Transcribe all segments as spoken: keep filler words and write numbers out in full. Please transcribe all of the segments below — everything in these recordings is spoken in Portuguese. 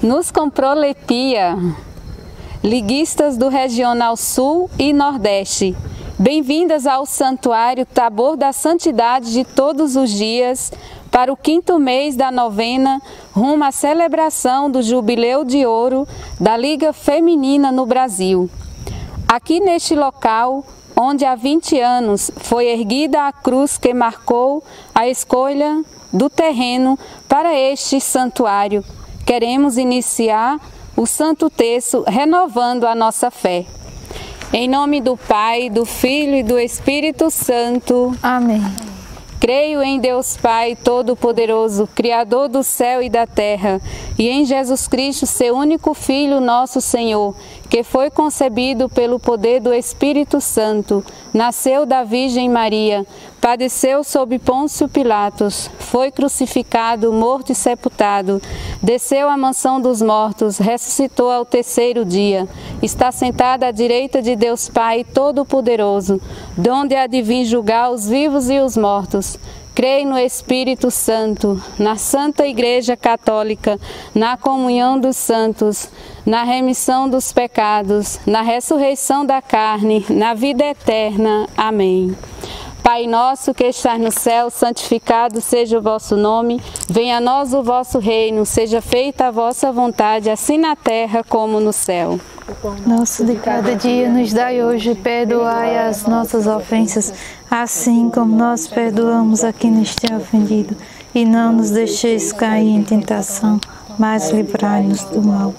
nos comprolepia, liguistas do Regional Sul e Nordeste, bem-vindas ao Santuário Tabor da Santidade de todos os dias, para o quinto mês da novena, rumo à celebração do Jubileu de Ouro da Liga Feminina no Brasil. Aqui neste local, onde há vinte anos foi erguida a cruz que marcou a escolha do terreno para este santuário, queremos iniciar o Santo Terço renovando a nossa fé. Em nome do Pai, do Filho e do Espírito Santo. Amém. Creio em Deus Pai Todo-Poderoso, Criador do céu e da terra, e em Jesus Cristo, seu único Filho, nosso Senhor, que foi concebido pelo poder do Espírito Santo, nasceu da Virgem Maria, padeceu sob Pôncio Pilatos, foi crucificado, morto e sepultado, desceu à mansão dos mortos, ressuscitou ao terceiro dia, está sentado à direita de Deus Pai Todo-Poderoso, donde há de vir julgar os vivos e os mortos. Creio no Espírito Santo, na Santa Igreja Católica, na comunhão dos santos, na remissão dos pecados, na ressurreição da carne, na vida eterna. Amém. Pai nosso que estás no céu, santificado seja o vosso nome, venha a nós o vosso reino, seja feita a vossa vontade, assim na terra como no céu. Nosso de cada dia nos dai hoje, perdoai as nossas ofensas, assim como nós perdoamos a quem nos tem ofendido, e não nos deixeis cair em tentação, mas livrai-nos do mal.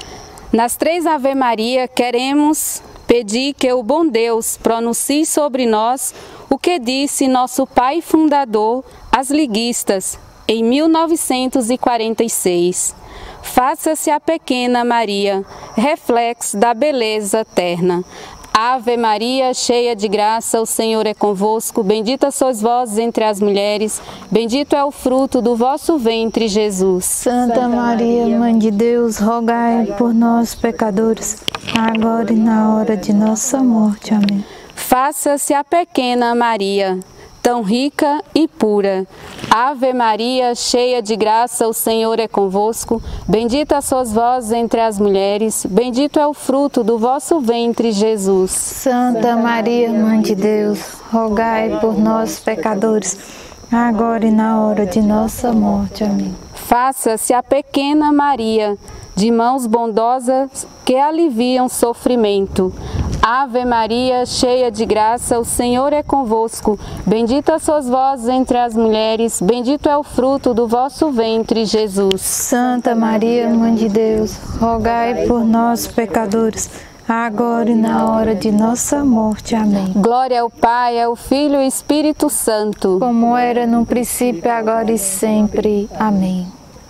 Nas três Ave Maria, queremos pedir que o bom Deus pronuncie sobre nós o que disse nosso pai fundador, as liguistas, em mil novecentos e quarenta e seis. Faça-se a pequena Maria, reflexo da beleza eterna. Ave Maria, cheia de graça, o Senhor é convosco, bendita sois vós entre as mulheres, bendito é o fruto do vosso ventre, Jesus. Santa Maria, Mãe de Deus, rogai por nós, pecadores, agora e na hora de nossa morte. Amém. Faça-se a pequena Maria, tão rica e pura. Ave Maria, cheia de graça, o Senhor é convosco, bendita sois vós entre as mulheres, bendito é o fruto do vosso ventre, Jesus. Santa Maria, Mãe de Deus, rogai por nós, pecadores, agora e na hora de nossa morte. Amém. Faça-se a pequena Maria, de mãos bondosas que aliviam sofrimento. Ave Maria, cheia de graça, o Senhor é convosco, bendita sois vós entre as mulheres, bendito é o fruto do vosso ventre, Jesus. Santa Maria, Mãe de Deus, rogai por nós, pecadores, agora e na hora de nossa morte. Amém. Glória ao Pai, ao Filho e ao Espírito Santo, como era no princípio, agora e sempre. Amém.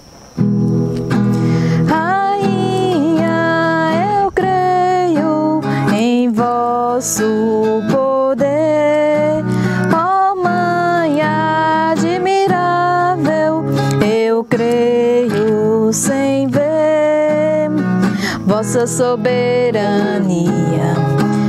Vosso poder, ó Mãe admirável, eu creio sem ver vossa soberania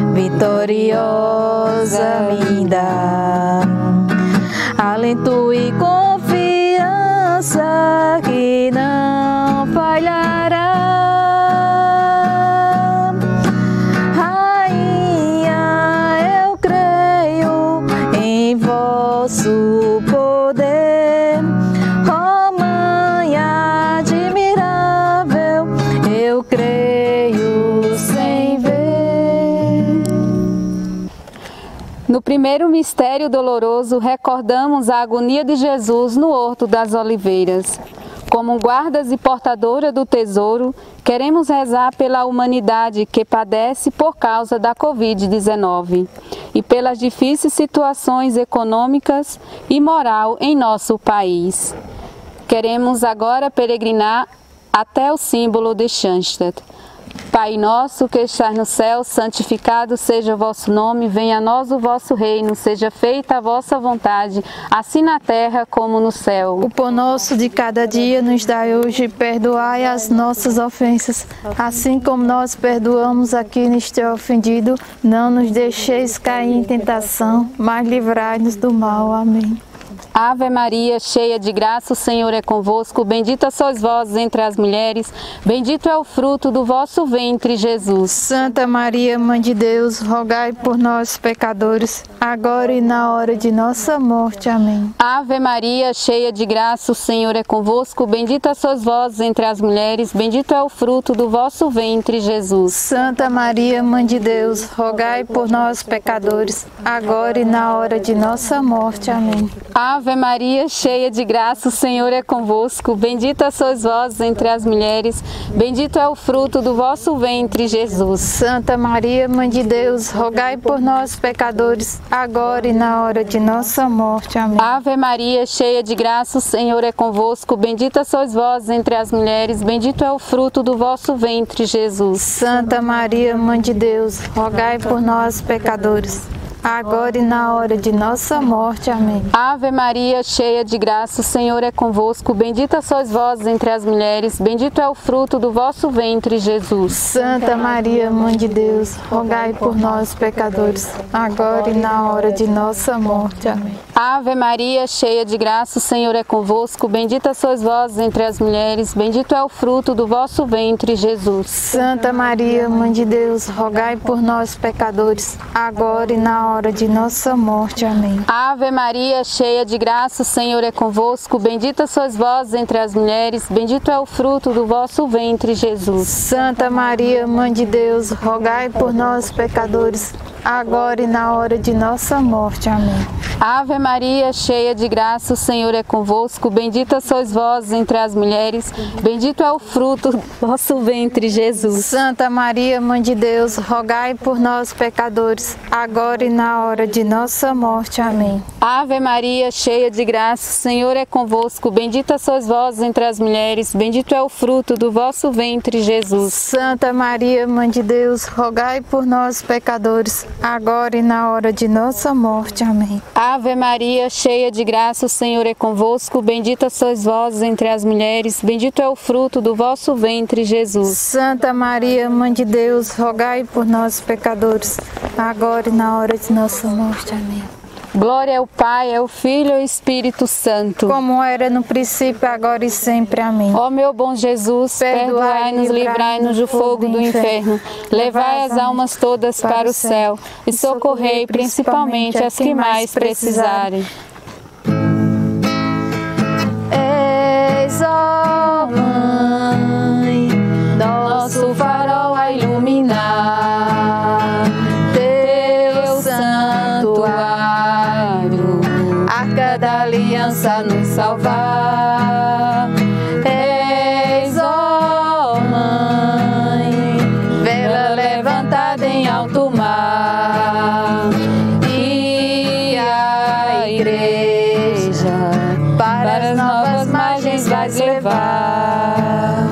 vitoriosa me dá alento e confiança que não falhará. Vosso poder, ó Mãe admirável, eu creio sem ver. No primeiro mistério doloroso, recordamos a agonia de Jesus no Horto das Oliveiras. Como guardas e portadora do tesouro, queremos rezar pela humanidade que padece por causa da covid dezenove e pelas difíceis situações econômicas e moral em nosso país. Queremos agora peregrinar até o símbolo de Schanstatt. Pai nosso que estás no céu, santificado seja o vosso nome, venha a nós o vosso reino, seja feita a vossa vontade, assim na terra como no céu. O pão nosso de cada dia nos dai hoje, perdoai as nossas ofensas, assim como nós perdoamos a quem nos tem ofendido, não nos deixeis cair em tentação, mas livrai-nos do mal. Amém. Ave Maria, cheia de graça, o Senhor é convosco. Bendita sois vós entre as mulheres, bendito é o fruto do vosso ventre, Jesus. Santa Maria, Mãe de Deus, rogai por nós, pecadores, agora e na hora de nossa morte. Amém. Ave Maria, cheia de graça, o Senhor é convosco. Bendita sois vós entre as mulheres, bendito é o fruto do vosso ventre, Jesus. Santa Maria, Mãe de Deus, rogai por nós, pecadores, agora e na hora de nossa morte. Amém. Ave Maria, cheia de graça, o Senhor é convosco. Bendita sois vós entre as mulheres, bendito é o fruto do vosso ventre, Jesus. Santa Maria, Mãe de Deus, rogai por nós, pecadores, agora e na hora de nossa morte. Amém. Ave Maria, cheia de graça, o Senhor é convosco. Bendita sois vós entre as mulheres, bendito é o fruto do vosso ventre, Jesus. Santa Maria, Mãe de Deus, rogai por nós, pecadores, agora e na hora de nossa morte. Amém. Ave Maria, cheia de graça, o Senhor é convosco. Bendita sois vós entre as mulheres, bendito é o fruto do vosso ventre, Jesus. Santa Maria, Mãe de Deus, rogai por nós, pecadores, agora e na hora de nossa morte. Amém. Ave Maria, cheia de graça, o Senhor é convosco. Bendita sois vós entre as mulheres, bendito é o fruto do vosso ventre, Jesus. Santa Maria, Mãe de Deus, rogai por nós, pecadores, agora e na hora de nossa morte. Amém. Ave Maria, cheia de graça, o Senhor é convosco. Bendita sois vós entre as mulheres, bendito é o fruto do vosso ventre, Jesus. Santa Maria, Mãe de Deus, rogai por nós, pecadores, agora e na hora de nossa morte. Amém. Ave Maria, cheia de graça, o Senhor é convosco. Bendita sois vós entre as mulheres, bendito é o fruto do vosso ventre, Jesus. Santa Maria, Mãe de Deus, rogai por nós, pecadores, agora e na hora de nossa morte. Amém. Ave Maria, cheia de graça, o Senhor é convosco. Bendita sois vós entre as mulheres, bendito é o fruto do vosso ventre, Jesus. Santa Maria, Mãe de Deus, rogai por nós, pecadores, agora e na hora de nossa morte. Amém. Ave Maria, cheia de graça, o Senhor é convosco. Bendita sois vós entre as mulheres, bendito é o fruto do vosso ventre, Jesus. Santa Maria, Mãe de Deus, rogai por nós, pecadores, agora e na hora de nossa morte. Amém. Glória ao Pai, ao Filho e ao Espírito Santo. Como era no princípio, agora e sempre. Amém. Ó meu bom Jesus, perdoai-nos, livrai-nos do fogo do inferno, levai as almas todas para o céu e socorrei principalmente as que mais precisarem. És, ó Mãe, nosso farol a iluminar, teu santuário, arca da aliança nos salvar. És, ó Mãe, vela levantada em alto mar, e a igreja para as novas margens vais levar.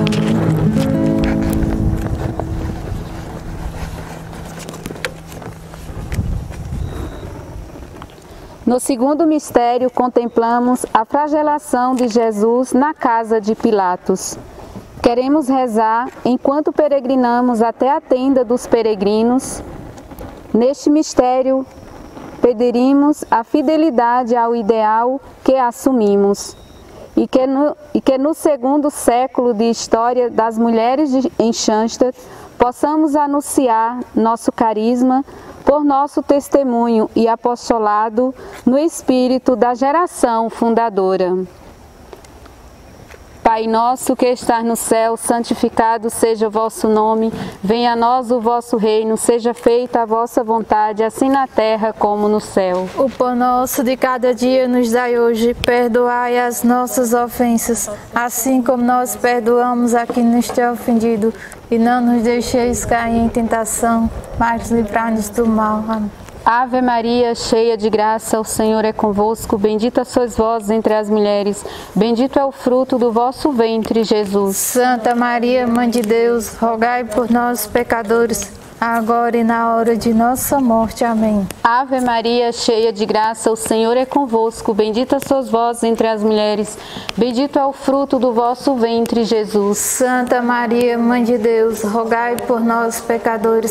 No segundo mistério, contemplamos a flagelação de Jesus na casa de Pilatos. Queremos rezar enquanto peregrinamos até a tenda dos peregrinos. Neste mistério, pediremos a fidelidade ao ideal que assumimos e que no, e que no segundo século de história das mulheres de, em Schanstatt possamos anunciar nosso carisma por nosso testemunho e apostolado no espírito da geração fundadora. Pai nosso que estás no céu, santificado seja o vosso nome, venha a nós o vosso reino, seja feita a vossa vontade, assim na terra como no céu. O pão nosso de cada dia nos dai hoje, perdoai as nossas ofensas, assim como nós perdoamos a quem nos tem ofendido, e não nos deixeis cair em tentação, mas livrai-nos do mal. Amém. Ave Maria, cheia de graça, o Senhor é convosco, bendita sois vós entre as mulheres, bendito é o fruto do vosso ventre, Jesus. Santa Maria, Mãe de Deus, rogai por nós, pecadores, agora e na hora de nossa morte. Amém. Ave Maria, cheia de graça, o Senhor é convosco, bendita sois vós entre as mulheres, bendito é o fruto do vosso ventre, Jesus. Santa Maria, Mãe de Deus, rogai por nós, pecadores,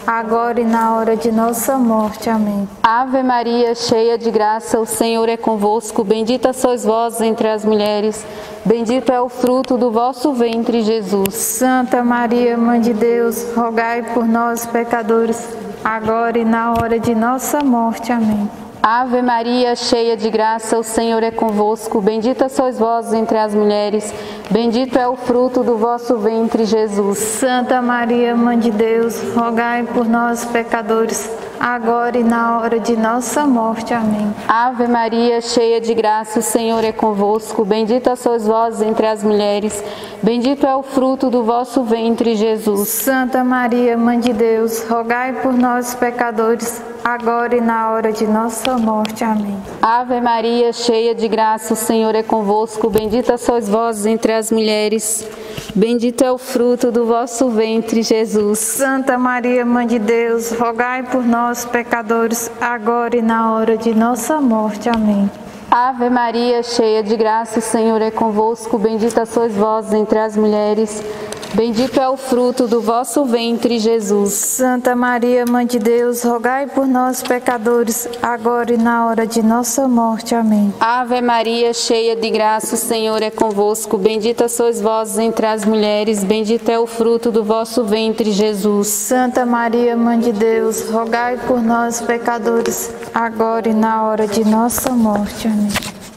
agora e na hora de nossa morte. Amém. Ave Maria, cheia de graça, o Senhor é convosco. Bendita sois vós entre as mulheres. Bendito é o fruto do vosso ventre, Jesus. Santa Maria, Mãe de Deus, rogai por nós, pecadores, agora e na hora de nossa morte. Amém. Ave Maria, cheia de graça, o Senhor é convosco. Bendita sois vós entre as mulheres. Bendito é o fruto do vosso ventre, Jesus. Santa Maria, Mãe de Deus, rogai por nós, pecadores, agora e na hora de nossa morte. Amém. Ave Maria, cheia de graça, o Senhor é convosco. Bendita sois vós entre as mulheres. Bendito é o fruto do vosso ventre, Jesus. Santa Maria, Mãe de Deus, rogai por nós, pecadores, agora e na hora de nossa morte. Amém. Ave Maria, cheia de graça, o Senhor é convosco. Bendita sois vós entre as mulheres. Bendito é o fruto do vosso ventre, Jesus. Santa Maria, Mãe de Deus, rogai por nós, pecadores, agora e na hora de nossa morte. Amém. Ave Maria, cheia de graça, o Senhor é convosco. Bendita sois vós entre as mulheres. Bendito é o fruto do vosso ventre, Jesus. Santa Maria, Mãe de Deus, rogai por nós, pecadores, agora e na hora de nossa morte. Amém. Ave Maria, cheia de graça, o Senhor é convosco. Bendita sois vós entre as mulheres. Bendito é o fruto do vosso ventre, Jesus. Santa Maria, Mãe de Deus, rogai por nós, pecadores, agora e na hora de nossa morte. Amém.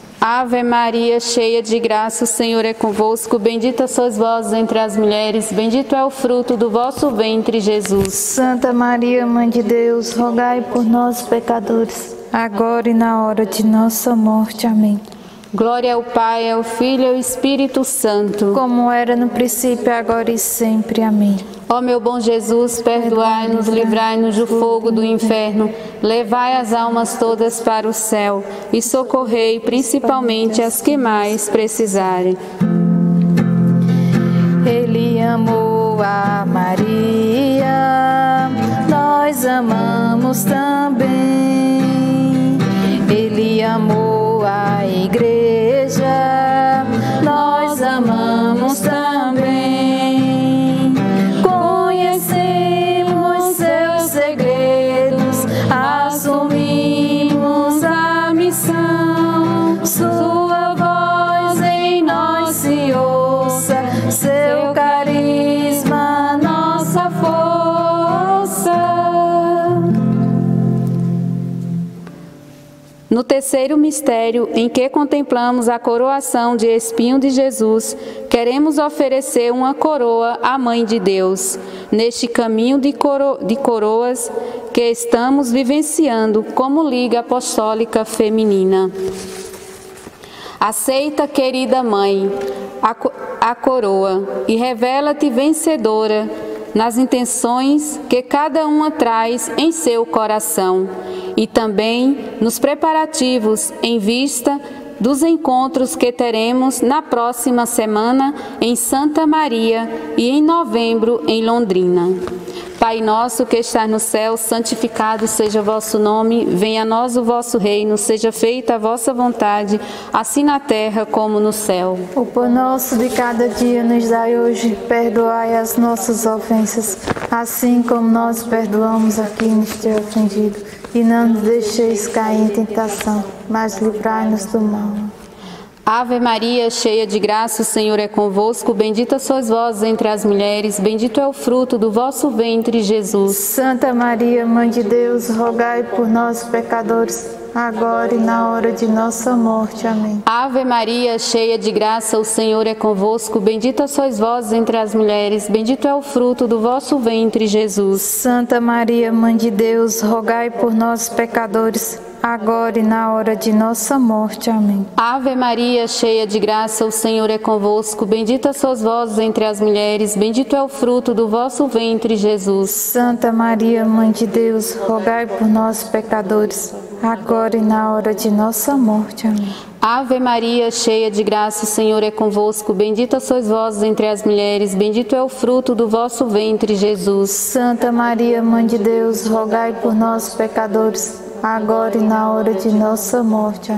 Ave Maria, cheia de graça, o Senhor é convosco. Bendita sois vós entre as mulheres. Bendito é o fruto do vosso ventre, Jesus. Santa Maria, Mãe de Deus, rogai por nós, pecadores, agora e na hora de nossa morte. Amém. Glória ao Pai, ao Filho e ao Espírito Santo, como era no princípio, agora e sempre. Amém. Ó meu bom Jesus, perdoai-nos, livrai-nos do fogo do inferno, levai as almas todas para o céu e socorrei principalmente as que mais precisarem. Ele amou a Maria, nós amamos também. Ele amou a Igreja, nós amamos também. Conhecemos seus segredos, assumimos a missão. Sua voz em nós se ouça, seu carisma, nossa força. No terceiro mistério, em que contemplamos a coroação de espinho de Jesus, queremos oferecer uma coroa à Mãe de Deus, neste caminho de, coro de coroas que estamos vivenciando como Liga Apostólica Feminina. Aceita, querida Mãe, a, a coroa e revela-te vencedora nas intenções que cada uma traz em seu coração e também nos preparativos em vista dos encontros que teremos na próxima semana em Santa Maria e em novembro em Londrina. Pai nosso que estás no céu, santificado seja o vosso nome, venha a nós o vosso reino, seja feita a vossa vontade, assim na terra como no céu. O pão nosso de cada dia nos dai hoje, perdoai as nossas ofensas, assim como nós perdoamos a quem nos tem ofendido, e não nos deixeis cair em tentação, mas livrai-nos do mal. Ave Maria, cheia de graça, o Senhor é convosco. Bendita sois vós entre as mulheres, bendito é o fruto do vosso ventre, Jesus. Santa Maria, Mãe de Deus, rogai por nós, pecadores, agora e na hora de nossa morte. Amém. Ave Maria, cheia de graça, o Senhor é convosco. Bendita sois vós entre as mulheres, bendito é o fruto do vosso ventre, Jesus. Santa Maria, Mãe de Deus, rogai por nós, pecadores, agora e na hora de nossa morte. Amém. Ave Maria, cheia de graça, o Senhor é convosco. Bendita sois vós entre as mulheres, bendito é o fruto do vosso ventre, Jesus. Santa Maria, Mãe de Deus, rogai por nós, pecadores, agora e na hora de nossa morte. Amém. Ave Maria, cheia de graça, o Senhor é convosco. Bendita sois vós entre as mulheres, bendito é o fruto do vosso ventre, Jesus. Santa Maria, Mãe de Deus, rogai por nós, pecadores, agora e na hora de nossa morte. Amém.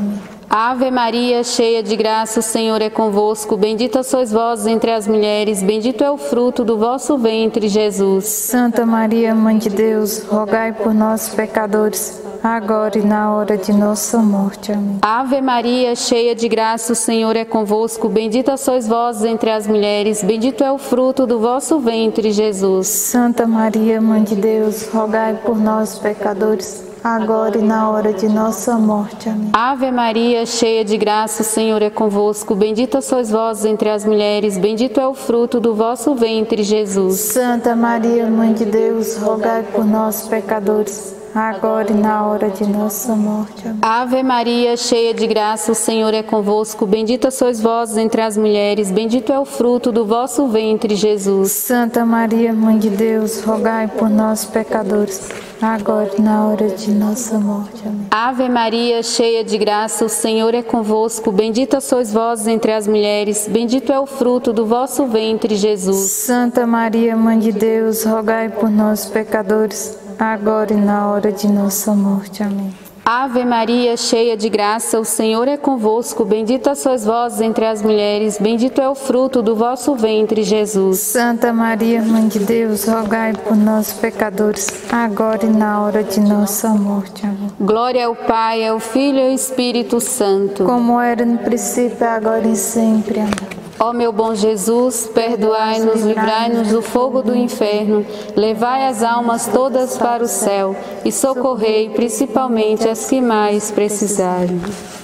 Ave Maria, cheia de graça, o Senhor é convosco. Bendita sois vós entre as mulheres, bendito é o fruto do vosso ventre, Jesus. Santa Maria, Mãe de Deus, rogai por nós, pecadores, agora e na hora de nossa morte. Amém. Ave Maria, cheia de graça, o Senhor é convosco. Bendita sois vós entre as mulheres, bendito é o fruto do vosso ventre, Jesus. Santa Maria, Mãe de Deus, rogai por nós, pecadores, agora e na hora de nossa morte. Amém. Ave Maria, cheia de graça, o Senhor é convosco. Bendita sois vós entre as mulheres, bendito é o fruto do vosso ventre, Jesus. Santa Maria, Mãe de Deus, rogai por nós, pecadores, agora e na hora de nossa morte. Amém. Ave Maria, cheia de graça, o Senhor é convosco. Bendita sois vós entre as mulheres, bendito é o fruto do vosso ventre, Jesus. Santa Maria, Mãe de Deus, rogai por nós, pecadores, agora e na hora de nossa morte. Amém. Ave Maria, cheia de graça, o Senhor é convosco. Bendita sois vós entre as mulheres, bendito é o fruto do vosso ventre, Jesus. Santa Maria, Mãe de Deus, rogai por nós, pecadores, agora e na hora de nossa morte. Amém. Ave Maria, cheia de graça, o Senhor é convosco. Bendita sois vós entre as mulheres, bendito é o fruto do vosso ventre, Jesus. Santa Maria, Mãe de Deus, rogai por nós, pecadores, agora e na hora de nossa morte. Amém. Glória ao Pai, ao Filho e ao Espírito Santo, como era no princípio, agora e sempre. Amém. Ó meu bom Jesus, perdoai-nos, livrai-nos do fogo do inferno, levai as almas todas para o céu e socorrei principalmente as que mais precisarem.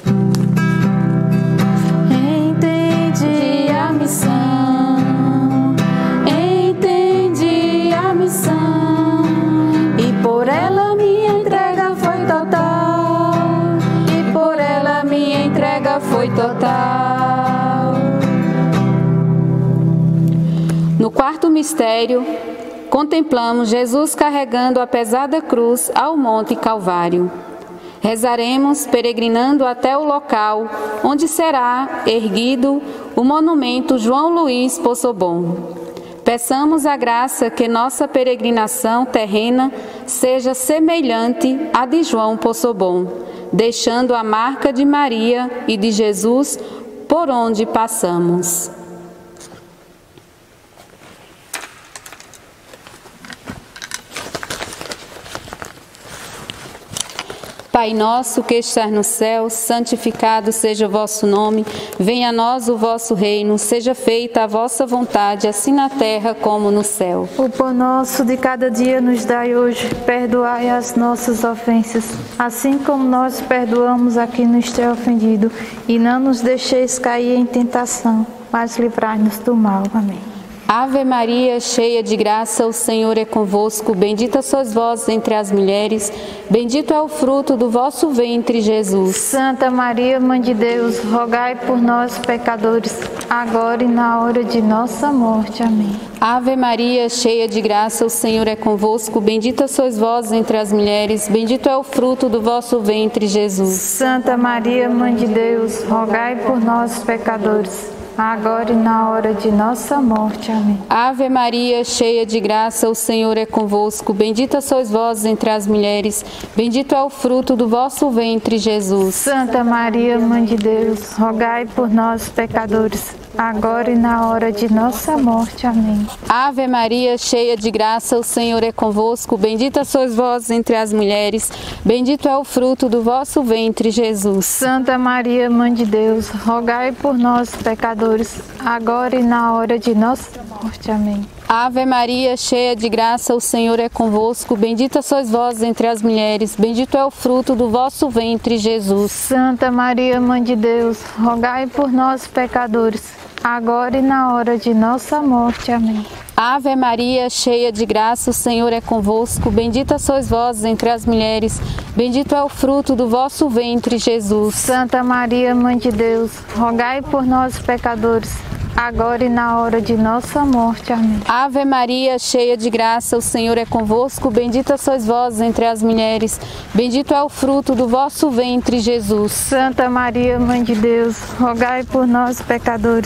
Entendi a missão, entendi a missão, e por ela minha entrega foi total, e por ela minha entrega foi total. No quarto mistério, contemplamos Jesus carregando a pesada cruz ao Monte Calvário. Rezaremos peregrinando até o local onde será erguido o monumento João Luiz Possobon. Peçamos a graça que nossa peregrinação terrena seja semelhante à de João Possobon, deixando a marca de Maria e de Jesus por onde passamos. Pai nosso que estás no céu, santificado seja o vosso nome, venha a nós o vosso reino, seja feita a vossa vontade, assim na terra como no céu. O pão nosso de cada dia nos dai hoje, perdoai as nossas ofensas, assim como nós perdoamos a quem nos tem ofendido, e não nos deixeis cair em tentação, mas livrai-nos do mal. Amém. Ave Maria, cheia de graça, o Senhor é convosco. Bendita sois vós entre as mulheres, bendito é o fruto do vosso ventre, Jesus. Santa Maria, Mãe de Deus, rogai por nós, pecadores, agora e na hora de nossa morte. Amém. Ave Maria, cheia de graça, o Senhor é convosco. Bendita sois vós entre as mulheres, bendito é o fruto do vosso ventre, Jesus. Santa Maria, Mãe de Deus, rogai por nós, pecadores, agora e na hora de nossa morte. Amém. Ave Maria, cheia de graça, o Senhor é convosco. Bendita sois vós entre as mulheres, bendito é o fruto do vosso ventre, Jesus. Santa Maria, Mãe de Deus, rogai por nós, pecadores, agora e na hora de nossa morte. Amém. Ave Maria, cheia de graça, o Senhor é convosco. Bendita sois vós entre as mulheres, bendito é o fruto do vosso ventre, Jesus. Santa Maria, Mãe de Deus, rogai por nós, pecadores, agora e na hora de nossa morte. Amém. Ave Maria, cheia de graça, o Senhor é convosco. Bendita sois vós entre as mulheres, bendito é o fruto do vosso ventre, Jesus. Santa Maria, Mãe de Deus, rogai por nós, pecadores, agora e na hora de nossa morte. Amém. Ave Maria, cheia de graça, o Senhor é convosco. Bendita sois vós entre as mulheres, bendito é o fruto do vosso ventre, Jesus. Santa Maria, Mãe de Deus, rogai por nós, pecadores, agora e na hora de nossa morte. Amém. Ave Maria, cheia de graça, o Senhor é convosco. Bendita sois vós entre as mulheres, bendito é o fruto do vosso ventre, Jesus. Santa Maria, Mãe de Deus, rogai por nós, pecadores,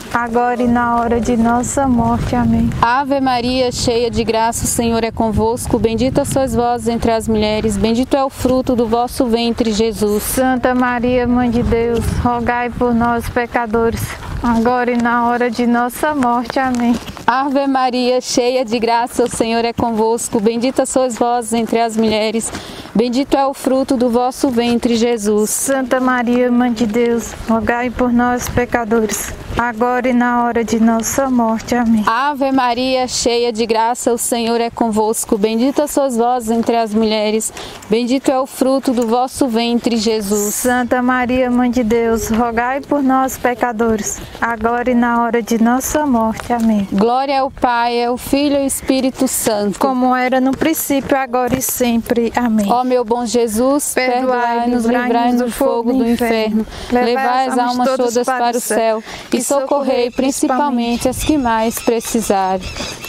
agora e na hora de nossa morte. Amém. Ave Maria, cheia de graça, o Senhor é convosco. Bendita sois vós entre as mulheres, bendito é o fruto do vosso ventre, Jesus. Santa Maria, Mãe de Deus, rogai por nós, pecadores, agora e na hora de nossa morte. Amém. Ave Maria, cheia de graça, o Senhor é convosco. Bendita sois vós entre as mulheres, bendito é o fruto do vosso ventre, Jesus. Santa Maria, Mãe de Deus, rogai por nós, pecadores, agora e na hora de nossa morte. Amém. Ave Maria, cheia de graça, o Senhor é convosco. Bendita sois vós entre as mulheres, bendito é o fruto do vosso ventre, Jesus. Santa Maria, Mãe de Deus, rogai por nós, pecadores, agora e na hora de nossa morte. Amém. Glória ao Pai, ao Filho e ao Espírito Santo, como era no princípio, agora e sempre. Amém. Ó meu bom Jesus, perdoai-nos, livrai-nos do fogo do inferno, levai as almas todas para o céu e socorrei principalmente as que mais precisarem.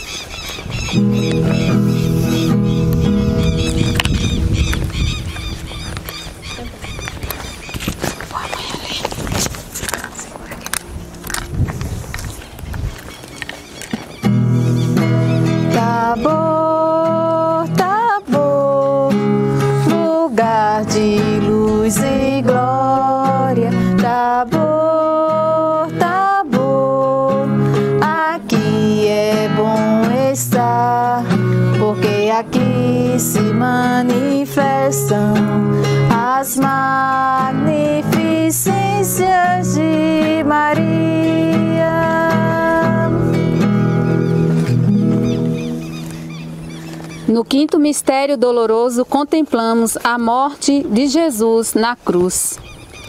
Tabor, Tabor, lugar de luz e glória. Tabor, Tabor, aqui é bom estar, porque aqui se manifestam as magnificências de Maria. No quinto mistério doloroso, contemplamos a morte de Jesus na cruz.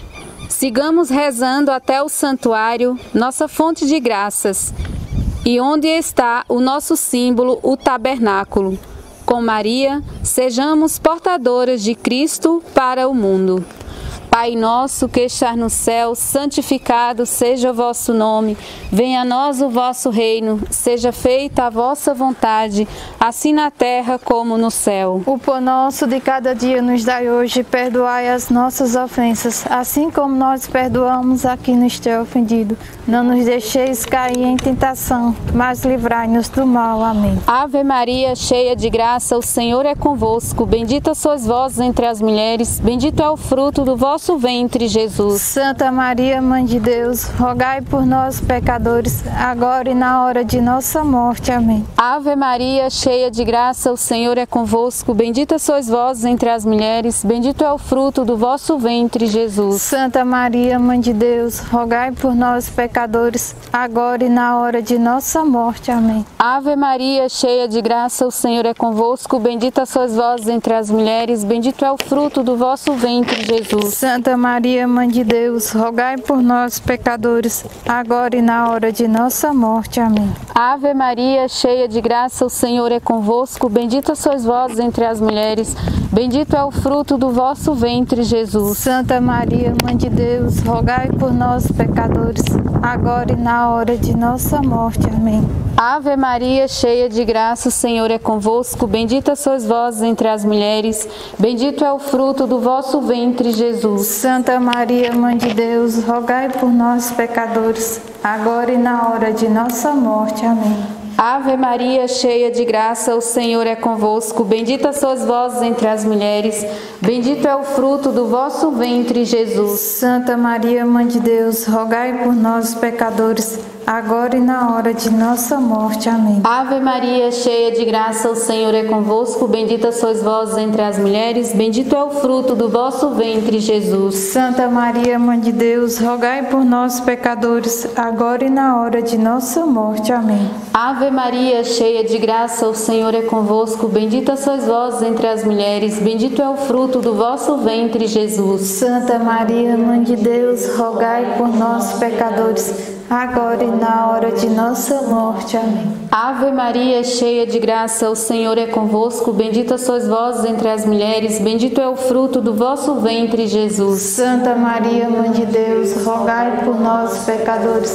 Sigamos rezando até o santuário, nossa fonte de graças, e onde está o nosso símbolo, o tabernáculo. Com Maria, sejamos portadoras de Cristo para o mundo. Pai nosso que estás no céu, santificado seja o vosso nome. Venha a nós o vosso reino, seja feita a vossa vontade, assim na terra como no céu. O pão nosso de cada dia nos dai hoje, perdoai as nossas ofensas, assim como nós perdoamos a quem nos tem ofendido. Não nos deixeis cair em tentação, mas livrai-nos do mal. Amém. Ave Maria, cheia de graça, o Senhor é convosco. Bendita sois vós entre as mulheres, bendito é o fruto do vosso ventre, Jesus. Santa Maria, Mãe de Deus, rogai por nós, pecadores, agora e na hora de nossa morte. Amém. Ave Maria, cheia de graça, o Senhor é convosco. Bendita sois vós entre as mulheres, bendito é o fruto do vosso ventre, Jesus. Santa Maria, Mãe de Deus, rogai por nós, pecadores, agora e na hora de nossa morte. Amém. Ave Maria, cheia de graça, o Senhor é convosco. Bendita sois vós entre as mulheres, bendito é o fruto do vosso ventre, Jesus. Santa Maria, Mãe de Deus, rogai por nós, pecadores, agora e na hora de nossa morte. Amém. Ave Maria, cheia de graça, o Senhor é convosco. Bendita sois vós entre as mulheres, bendito é o fruto do vosso ventre, Jesus. Santa Maria, Mãe de Deus, rogai por nós, pecadores, agora e na hora de nossa morte. Amém. Ave Maria, cheia de graça, o Senhor é convosco. Bendita sois vós entre as mulheres, bendito é o fruto do vosso ventre, Jesus. Santa Maria, Mãe de Deus, rogai por nós, pecadores, agora e na hora de nossa morte. Amém. Ave Maria, cheia de graça, o Senhor é convosco. Bendita sois vós entre as mulheres, bendito é o fruto do vosso ventre, Jesus. Santa Maria, Mãe de Deus, rogai por nós, pecadores, agora e na hora de nossa morte. Amém. Ave Maria, cheia de graça, o Senhor é convosco. Bendita sois vós entre as mulheres, bendito é o fruto do vosso ventre, Jesus. Santa Maria, Mãe de Deus, rogai por nós, pecadores, agora e na hora de nossa morte. Amém. Ave Maria, cheia de graça, o Senhor é convosco. Bendita sois vós entre as mulheres, bendito é o fruto do vosso ventre, Jesus. Santa Maria, Mãe de Deus, rogai por nós, pecadores, agora e na hora de nossa morte. Amém. Ave Maria, cheia de graça, o Senhor é convosco. Bendita sois vós entre as mulheres, bendito é o fruto do vosso ventre, Jesus. Santa Maria, Mãe de Deus, rogai por nós, pecadores,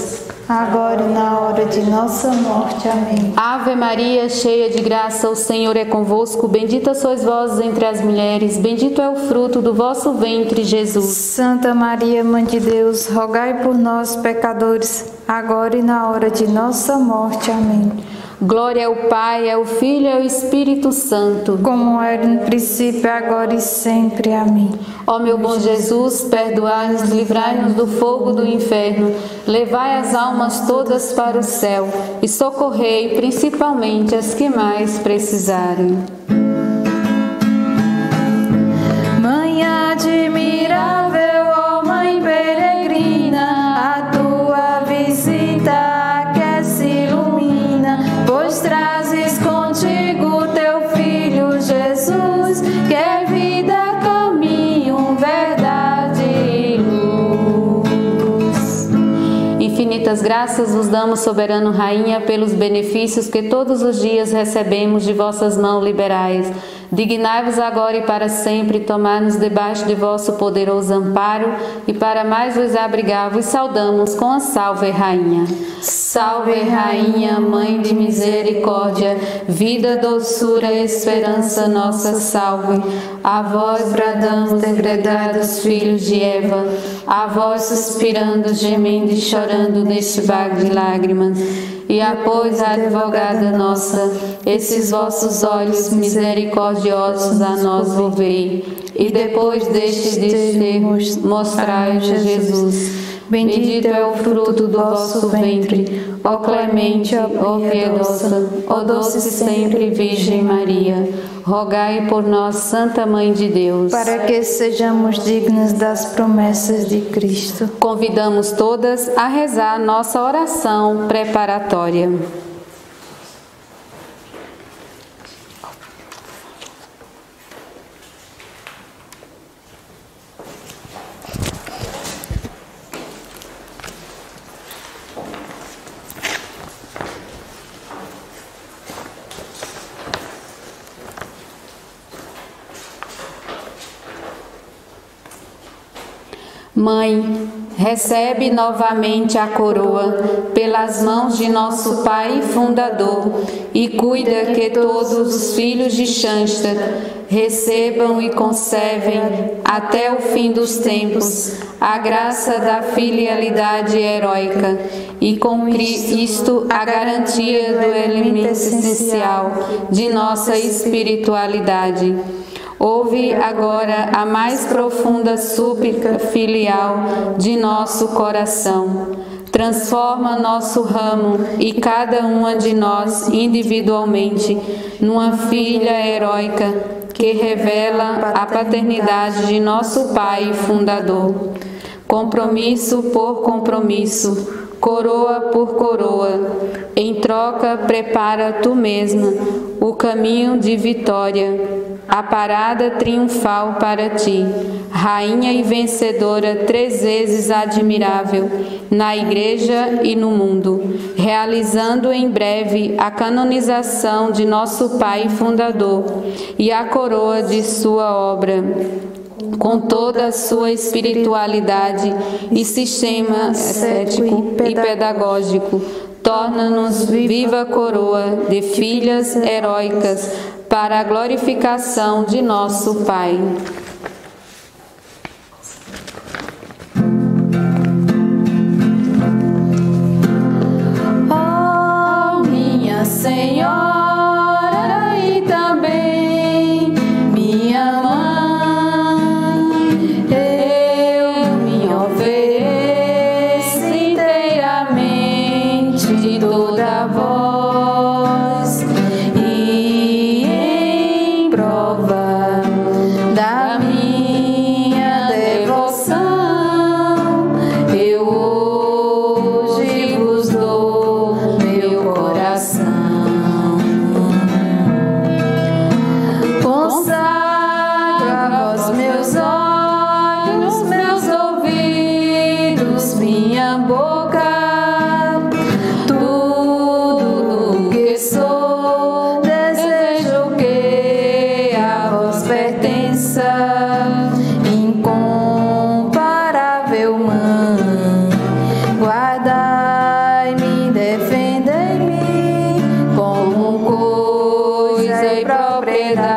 agora e na hora de nossa morte. Amém. Ave Maria, cheia de graça, o Senhor é convosco. Bendita sois vós entre as mulheres, bendito é o fruto do vosso ventre, Jesus. Santa Maria, Mãe de Deus, rogai por nós, pecadores, agora e na hora de nossa morte. Amém. Glória ao Pai, ao Filho e ao Espírito Santo, como era no princípio, agora e sempre. Amém. Ó meu bom Jesus, perdoai-nos, livrai-nos do fogo do inferno, levai as almas todas para o céu e socorrei principalmente as que mais precisarem. Mãe admirável, ó Mãe peregrina, a tua visita pois trazes contigo teu Filho Jesus, que é vida, caminho, verdade e luz. Infinitas graças vos damos, soberano Rainha, pelos benefícios que todos os dias recebemos de vossas mãos liberais. Dignai-vos agora e para sempre tomar-nos debaixo de vosso poderoso amparo, e para mais vos abrigar, vos saudamos com a Salve Rainha. Salve Rainha, Mãe de misericórdia, vida, doçura e esperança nossa, salve. A vós bradamos, degredados filhos de Eva, a vós suspirando, gemendo e chorando neste vale de lágrimas. E após a advogada nossa, esses vossos olhos misericordiosos a nós volvei, e depois destes desterros mostrai-nos Jesus. Bendito é o fruto do vosso ventre, ó clemente, ó piedosa, ó doce sempre Virgem Maria. Rogai por nós, Santa Mãe de Deus, para que sejamos dignas das promessas de Cristo. Convidamos todas a rezar nossa oração preparatória. Mãe, recebe novamente a coroa pelas mãos de nosso Pai fundador e cuida que todos os filhos de Xanxta recebam e conservem até o fim dos tempos a graça da filialidade heróica e com isto a garantia do elemento essencial de nossa espiritualidade. Ouve agora a mais profunda súplica filial de nosso coração. Transforma nosso ramo e cada uma de nós individualmente numa filha heróica que revela a paternidade de nosso Pai fundador. Compromisso por compromisso, coroa por coroa, em troca prepara tu mesma o caminho de vitória, a parada triunfal para ti, Rainha e vencedora três vezes admirável, na Igreja e no mundo, realizando em breve a canonização de nosso Pai fundador e a coroa de sua obra, com toda a sua espiritualidade e sistema ascético e pedagógico. Torna-nos viva coroa de filhas heróicas para a glorificação de nosso Pai. Oh, minha Senhora e também minha Mãe, eu me ofereço inteiramente de toda a voz e em prova da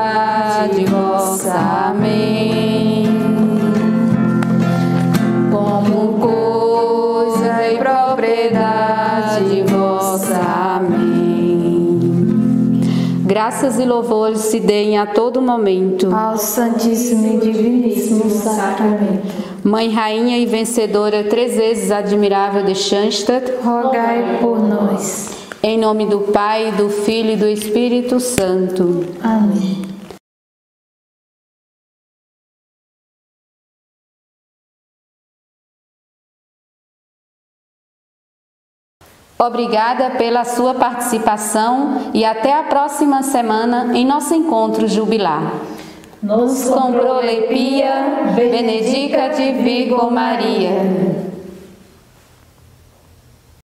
propriedade vossa. Amém. Como coisa e propriedade vossa. Amém. Graças e louvores se deem a todo momento ao Santíssimo e Diviníssimo Sacramento. Mãe, Rainha e Vencedora, três vezes admirável de Schanstatt, rogai por nós. Em nome do Pai, do Filho e do Espírito Santo. Amém. Obrigada pela sua participação e até a próxima semana em nosso encontro jubilar. Nos com prolepia, benedicat Virgo Maria.